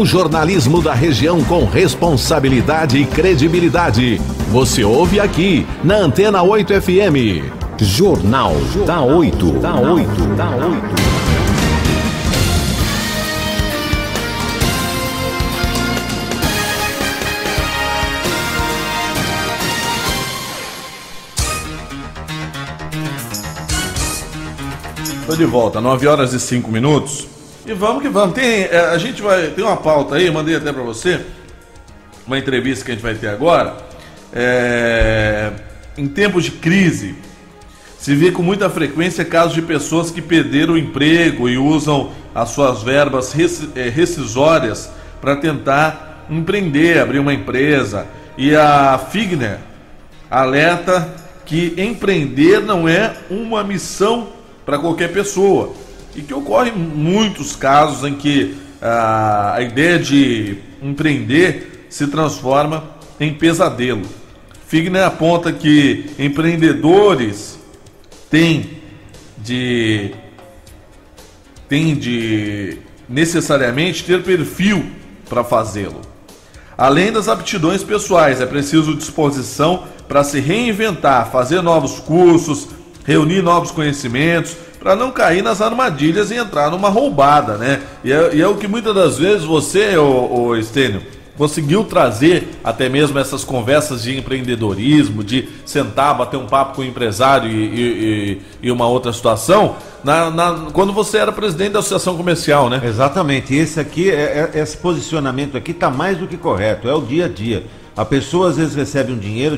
O jornalismo da região com responsabilidade e credibilidade. Você ouve aqui na Antena 8 FM. Jornal da 8. Estou de volta, 9h05. E vamos que vamos. A gente tem uma pauta aí, mandei até para você, uma entrevista que a gente vai ter agora. Em tempos de crise, se vê com muita frequência casos de pessoas que perderam o emprego e usam as suas verbas rescisórias para tentar empreender, abrir uma empresa. E a Figner alerta que empreender não é uma missão para qualquer pessoa. E que ocorrem muitos casos em que a ideia de empreender se transforma em pesadelo. Figner aponta que empreendedores têm de necessariamente ter perfil para fazê-lo. Além das aptidões pessoais, é preciso disposição para se reinventar, fazer novos cursos, reunir novos conhecimentos, para não cair nas armadilhas e entrar numa roubada, né? E é o que muitas das vezes você, ô Estênio, conseguiu trazer até mesmo essas conversas de empreendedorismo, de sentar, bater um papo com o empresário e uma outra situação, quando você era presidente da Associação Comercial, né? Exatamente, esse posicionamento aqui está mais do que correto, é o dia a dia. A pessoa às vezes recebe um dinheiro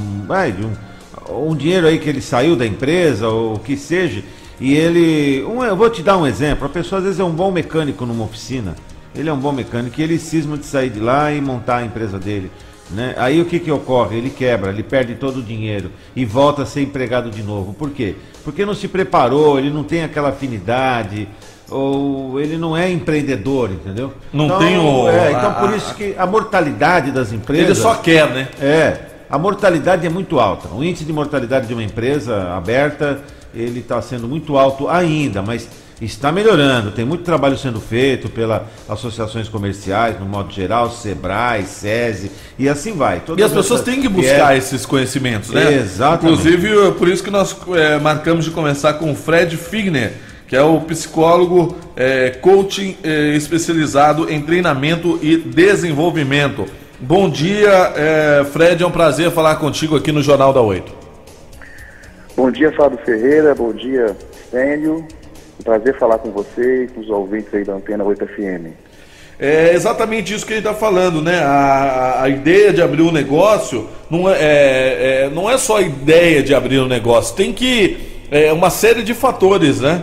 um dinheiro aí que ele saiu da empresa, ou o que seja, e eu vou te dar um exemplo, a pessoa às vezes é um bom mecânico numa oficina, ele é um bom mecânico e ele cisma de sair de lá e montar a empresa dele, né? Aí o que ocorre? Ele quebra, ele perde todo o dinheiro e volta a ser empregado de novo. Por quê? Porque não se preparou, ele não tem aquela afinidade, ou ele não é empreendedor, entendeu? Então por isso que a mortalidade das empresas... Ele só quer, né? A mortalidade é muito alta. O índice de mortalidade de uma empresa aberta, ele está sendo muito alto ainda, mas está melhorando. Tem muito trabalho sendo feito pelas associações comerciais, no modo geral, Sebrae, SESI, e assim vai. E as pessoas têm que buscar esses conhecimentos, né? Exatamente. Inclusive, por isso que nós marcamos de começar com o Fred Figner, que é o psicólogo coaching especializado em treinamento e desenvolvimento. Bom dia, Fred, é um prazer falar contigo aqui no Jornal da 8. Bom dia, Fábio Ferreira, bom dia, Stênio. Um prazer falar com você e com os ouvintes aí da Antena 8 FM. É exatamente isso que a gente está falando, né? A ideia de abrir um negócio não é só a ideia de abrir um negócio, tem uma série de fatores, né?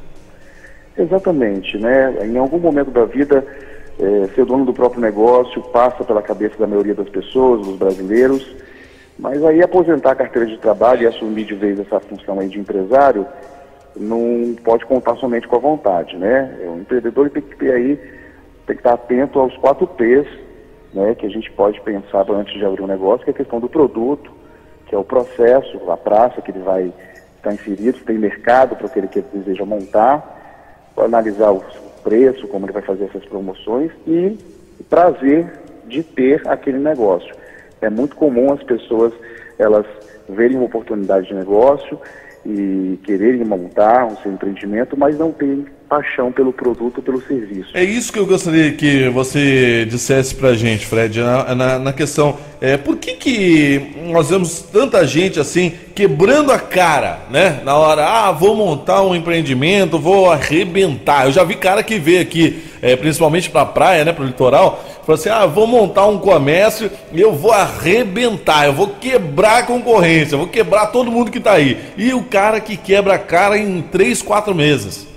Exatamente, né? Em algum momento da vida, ser dono do próprio negócio passa pela cabeça da maioria das pessoas, dos brasileiros, mas aí aposentar a carteira de trabalho e assumir de vez essa função aí de empresário não pode contar somente com a vontade, né? O empreendedor tem que estar atento aos 4 P's, né, que a gente pode pensar antes de abrir um negócio, que é a questão do produto, que é o processo, a praça que ele vai estar inserido, se tem mercado para aquele que ele deseja montar, analisar o preço, como ele vai fazer essas promoções e o prazer de ter aquele negócio. É muito comum as pessoas, elas verem uma oportunidade de negócio e quererem montar um seu empreendimento, mas não terem paixão pelo produto, pelo serviço. É isso que eu gostaria que você dissesse pra gente, Fred, na questão, por que nós vemos tanta gente assim, quebrando a cara, né, na hora, vou montar um empreendimento, vou arrebentar. Eu já vi cara que veio aqui, principalmente pra praia, né, pro litoral, falou assim, vou montar um comércio e eu vou arrebentar, eu vou quebrar a concorrência, eu vou quebrar todo mundo que tá aí. E o cara que quebra a cara em 3, 4 meses.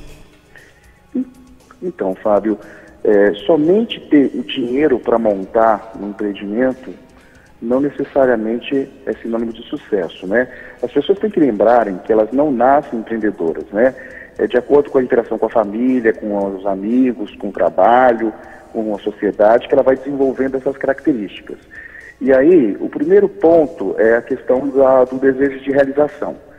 Então, Fábio, somente ter o dinheiro para montar um empreendimento não necessariamente é sinônimo de sucesso, né? As pessoas têm que lembrarem que elas não nascem empreendedoras, né? É de acordo com a interação com a família, com os amigos, com o trabalho, com a sociedade, que ela vai desenvolvendo essas características. E aí, o primeiro ponto é a questão do desejo de realização.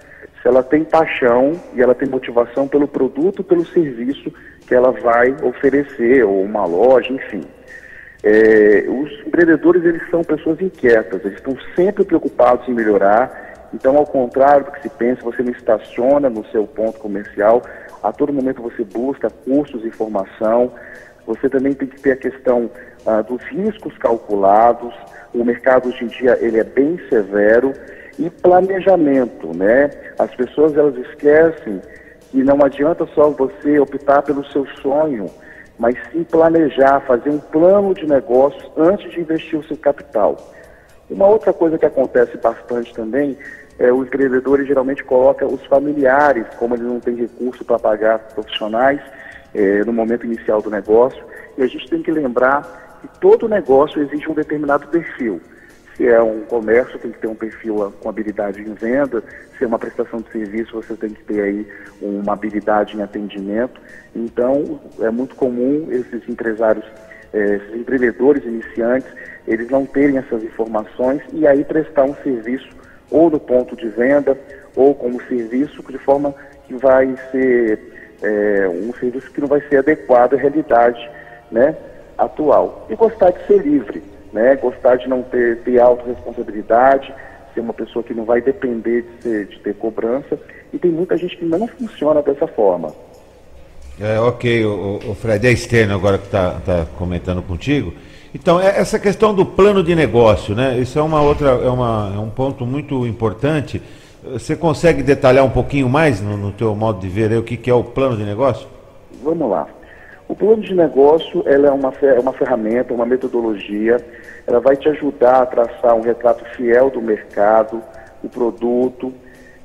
se ela tem paixão e ela tem motivação pelo produto, pelo serviço que ela vai oferecer, ou uma loja, enfim. Os empreendedores, eles são pessoas inquietas, eles estão sempre preocupados em melhorar. Então, ao contrário do que se pensa, você não estaciona no seu ponto comercial, a todo momento você busca cursos e formação. Você também tem que ter a questão dos riscos calculados. O mercado hoje em dia ele é bem severo. E planejamento, né? As pessoas, elas esquecem que não adianta só você optar pelo seu sonho, mas sim planejar, fazer um plano de negócios antes de investir o seu capital. Uma outra coisa que acontece bastante também é o empreendedor, ele geralmente coloca os familiares, como ele não tem recurso para pagar profissionais no momento inicial do negócio. E a gente tem que lembrar que todo negócio exige um determinado perfil. Se é um comércio, tem que ter um perfil com habilidade em venda. Se é uma prestação de serviço, você tem que ter aí uma habilidade em atendimento. Então, é muito comum esses empresários, esses empreendedores iniciantes, eles não terem essas informações e aí prestar um serviço ou no ponto de venda ou como serviço, de forma que vai ser um serviço que não vai ser adequado à realidade, né, atual. E gostar de ser livre. Né, gostar de não ter autorresponsabilidade, ser uma pessoa que não vai depender de ter cobrança, e tem muita gente que não funciona dessa forma. Ok, o Fred, é externo agora que está comentando contigo. Então, essa questão do plano de negócio, né, isso é um ponto muito importante. Você consegue detalhar um pouquinho mais no teu modo de ver aí, o que é o plano de negócio? Vamos lá. O plano de negócio, ela é uma ferramenta, uma metodologia. Ela vai te ajudar a traçar um retrato fiel do mercado, o produto,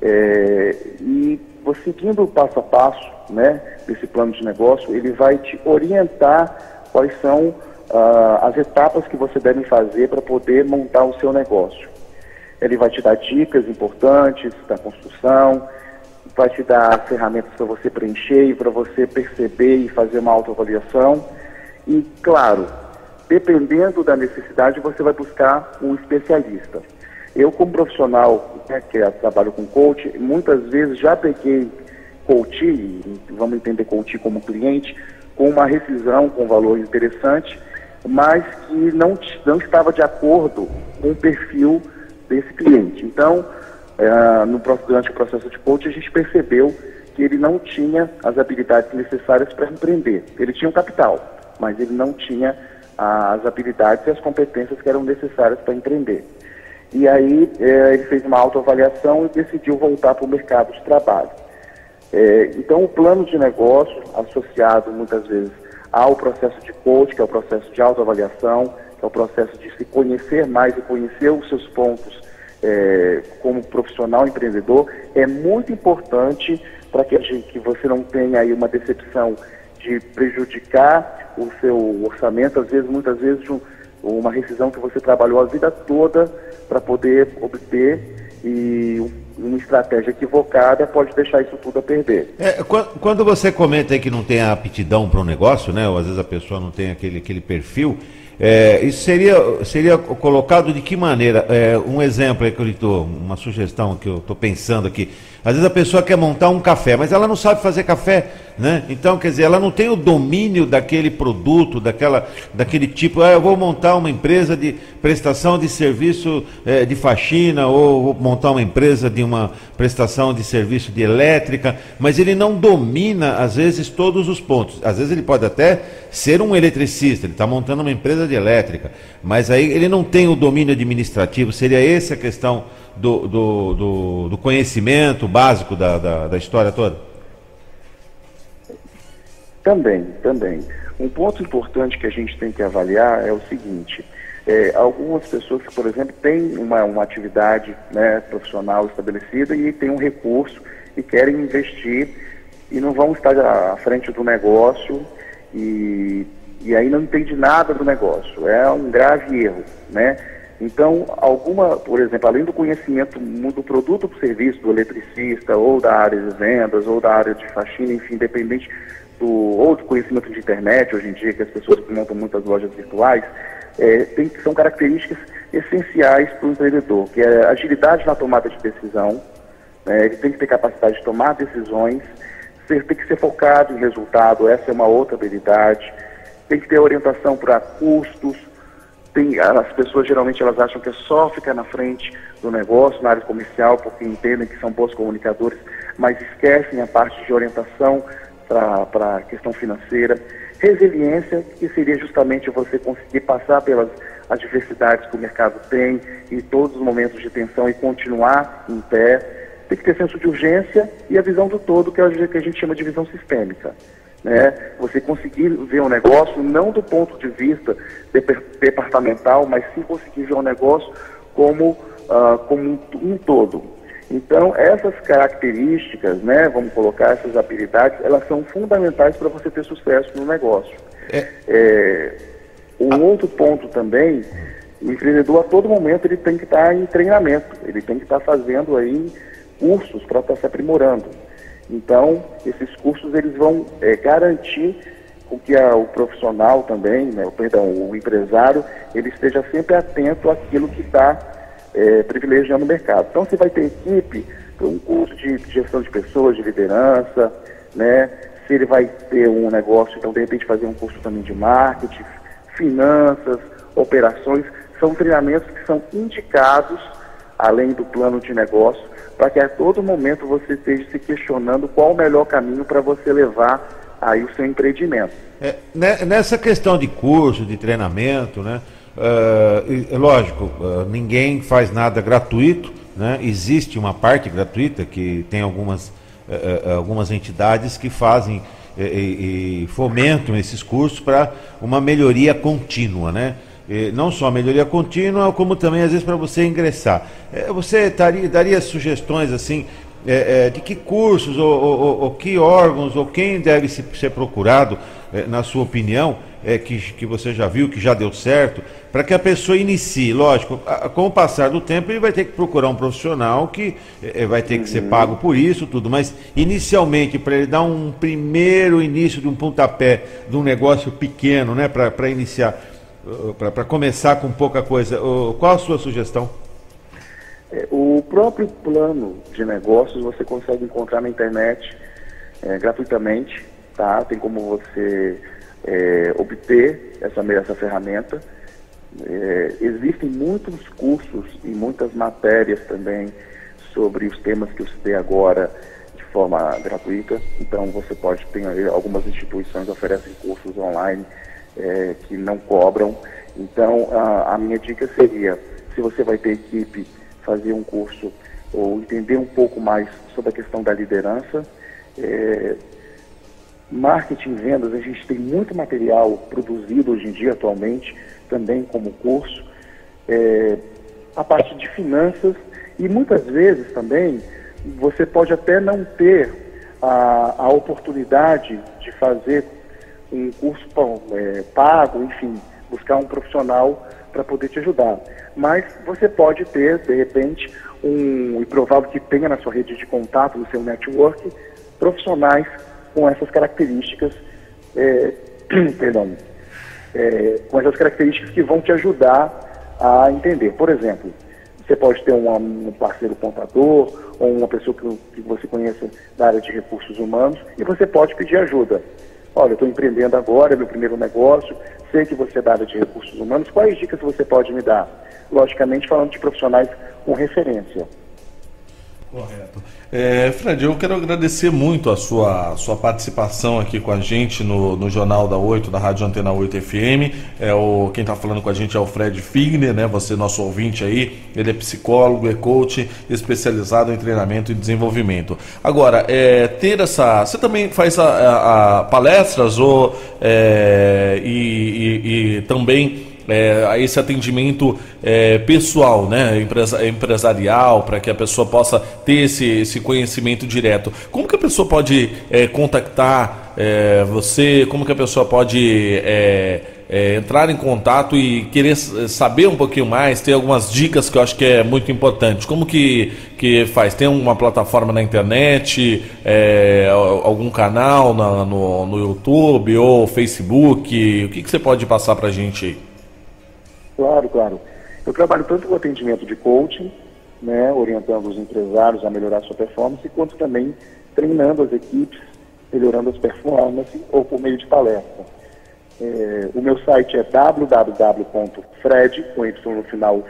e você seguindo o passo a passo, né, desse plano de negócio, ele vai te orientar quais são as etapas que você deve fazer para poder montar o seu negócio. Ele vai te dar dicas importantes da construção, vai te dar ferramentas para você preencher e para você perceber e fazer uma autoavaliação. E, claro, dependendo da necessidade, você vai buscar um especialista. Eu, como profissional, né, que trabalho com coach, muitas vezes já peguei coach, vamos entender coach como cliente, com uma rescisão com valor interessante, mas que não estava de acordo com o perfil desse cliente. Então, durante o processo de coaching, a gente percebeu que ele não tinha as habilidades necessárias para empreender. Ele tinha um capital, mas ele não tinha as habilidades e as competências que eram necessárias para empreender. E aí ele fez uma autoavaliação e decidiu voltar para o mercado de trabalho. Então, o plano de negócio, associado muitas vezes ao processo de coaching, que é o processo de autoavaliação, que é o processo de se conhecer mais e conhecer os seus pontos como profissional empreendedor, é muito importante para que você não tenha aí uma decepção de prejudicar o seu orçamento, muitas vezes uma rescisão que você trabalhou a vida toda para poder obter, e uma estratégia equivocada pode deixar isso tudo a perder. Quando você comenta aí que não tem a aptidão para um negócio, né, ou às vezes a pessoa não tem aquele perfil, isso seria colocado de que maneira? Um exemplo aí que eu lhe dou, uma sugestão que eu estou pensando aqui. Às vezes a pessoa quer montar um café, mas ela não sabe fazer café, né? Então, quer dizer, ela não tem o domínio daquele produto, daquele tipo. Eu vou montar uma empresa de prestação de serviço de faxina, ou vou montar uma empresa de uma prestação de serviço de elétrica, mas ele não domina, às vezes, todos os pontos. Às vezes ele pode até ser um eletricista, ele está montando uma empresa de elétrica, mas aí ele não tem o domínio administrativo. Seria essa a questão do conhecimento básico da história toda? Também. Um ponto importante que a gente tem que avaliar é o seguinte: algumas pessoas que, por exemplo, têm uma atividade, né, profissional estabelecida e têm um recurso e querem investir e não vão estar à frente do negócio e aí não entende nada do negócio. É um grave erro, né? Então, por exemplo, além do conhecimento do produto ou do serviço do eletricista, ou da área de vendas, ou da área de faxina, enfim, independente ou do conhecimento de internet, hoje em dia, que as pessoas montam muitas lojas virtuais, são características essenciais para o empreendedor, que é agilidade na tomada de decisão, Ele tem que ter capacidade de tomar decisões, tem que ser focado em resultado, essa é uma outra habilidade, tem que ter orientação para custos. As pessoas geralmente elas acham que é só ficar na frente do negócio, na área comercial, porque entendem que são bons comunicadores, mas esquecem a parte de orientação para a questão financeira. Resiliência, que seria justamente você conseguir passar pelas adversidades que o mercado tem, em todos os momentos de tensão e continuar em pé. Tem que ter senso de urgência e a visão do todo, que a gente chama de visão sistêmica. Você conseguir ver um negócio não do ponto de vista departamental, mas sim conseguir ver um negócio como um todo. Então, essas características, vamos colocar essas habilidades, elas são fundamentais para você ter sucesso no negócio. Um outro ponto também, o empreendedor a todo momento ele tem que estar em treinamento, ele tem que estar fazendo aí cursos para estar se aprimorando. Então, esses cursos eles vão garantir com que o profissional também, o empresário, ele esteja sempre atento àquilo que está privilegiando o mercado. Então, você vai ter equipe, um curso de gestão de pessoas, de liderança, se ele vai ter um negócio, então, de repente, fazer um curso também de marketing, finanças, operações, são treinamentos que são indicados, além do plano de negócio, para que a todo momento você esteja se questionando qual o melhor caminho para você levar aí o seu empreendimento. Nessa questão de curso, de treinamento, lógico, ninguém faz nada gratuito, existe uma parte gratuita que tem algumas entidades que fazem e fomentam esses cursos para uma melhoria contínua, não só a melhoria contínua, como também às vezes para você ingressar. Você daria sugestões assim de que cursos ou que órgãos ou quem deve ser procurado, na sua opinião, que você já viu, que já deu certo, para que a pessoa inicie? Lógico, com o passar do tempo ele vai ter que procurar um profissional que vai ter que ser pago por isso, tudo, mas inicialmente, para ele dar um primeiro início de um pontapé de um negócio pequeno, para iniciar, para começar com pouca coisa, qual a sua sugestão? O próprio plano de negócios você consegue encontrar na internet gratuitamente, tá? Tem como você obter essa ferramenta. Existem muitos cursos e muitas matérias também sobre os temas que eu citei agora de forma gratuita. Então você pode ter, algumas instituições oferecem cursos online que não cobram. Então a minha dica seria, se você vai ter equipe, fazer um curso ou entender um pouco mais sobre a questão da liderança. Marketing e vendas, a gente tem muito material produzido hoje em dia, atualmente, também como curso. A parte de finanças, e muitas vezes também você pode até não ter a oportunidade de fazer um curso pago, enfim, buscar um profissional para poder te ajudar. Mas você pode ter, de repente, e provável que tenha na sua rede de contato, no seu network, profissionais com essas características, com essas características que vão te ajudar a entender. Por exemplo, você pode ter um parceiro contador ou uma pessoa que você conheça da área de recursos humanos e você pode pedir ajuda. Olha, eu estou empreendendo agora, é meu primeiro negócio, sei que você é da área de recursos humanos, quais dicas você pode me dar? Logicamente falando de profissionais com referência. Correto. Fred, eu quero agradecer muito a sua participação aqui com a gente no Jornal da 8, da Rádio Antena 8 FM. Quem está falando com a gente é o Fred Figner, Você, nosso ouvinte aí, ele é psicólogo, é coach, especializado em treinamento e desenvolvimento. Agora, você também faz palestras e também a esse atendimento pessoal, empresarial, para que a pessoa possa ter esse conhecimento direto. Como que a pessoa pode contactar você? Como que a pessoa pode entrar em contato e querer saber um pouquinho mais, ter algumas dicas que eu acho que é muito importante? Como que faz? Tem uma plataforma na internet, algum canal no YouTube ou Facebook? O que você pode passar para a gente aí? Claro. Eu trabalho tanto com atendimento de coaching, né, orientando os empresários a melhorar sua performance, quanto também treinando as equipes, melhorando as performances ou por meio de palestra. O meu site é www.fred, com Y no final,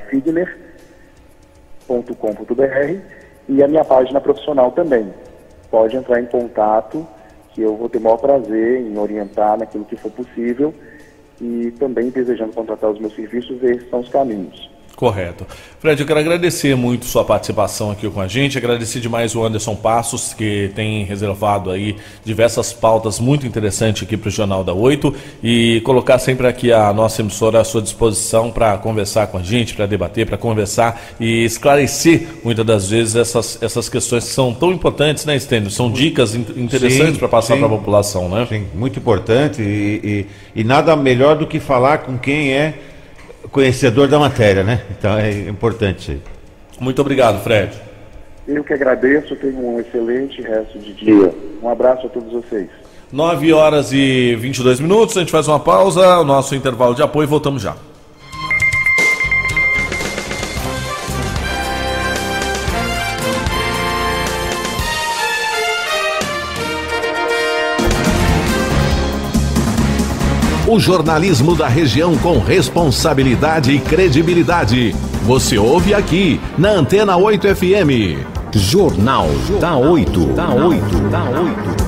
Figner.com.br, e a minha página profissional também. Pode entrar em contato, que eu vou ter o maior prazer em orientar naquilo que for possível, e também desejando contratar os meus serviços, esses são os caminhos. Correto. Fred, eu quero agradecer muito sua participação aqui com a gente, agradecer demais o Anderson Passos, que tem reservado aí diversas pautas muito interessantes aqui para o Jornal da 8, e colocar sempre aqui a nossa emissora à sua disposição para conversar com a gente, para debater, para conversar e esclarecer muitas das vezes essas questões que são tão importantes, né, Stênio? São dicas interessantes para passar para a população, né? Sim, muito importante e nada melhor do que falar com quem é conhecedor da matéria, né? Então é importante isso aí. Muito obrigado, Fred. Eu que agradeço, tenho um excelente resto de dia. Um abraço a todos vocês. 9h22, a gente faz uma pausa, o nosso intervalo de apoio e voltamos já. O jornalismo da região com responsabilidade e credibilidade. Você ouve aqui, na Antena 8 FM. Jornal da 8.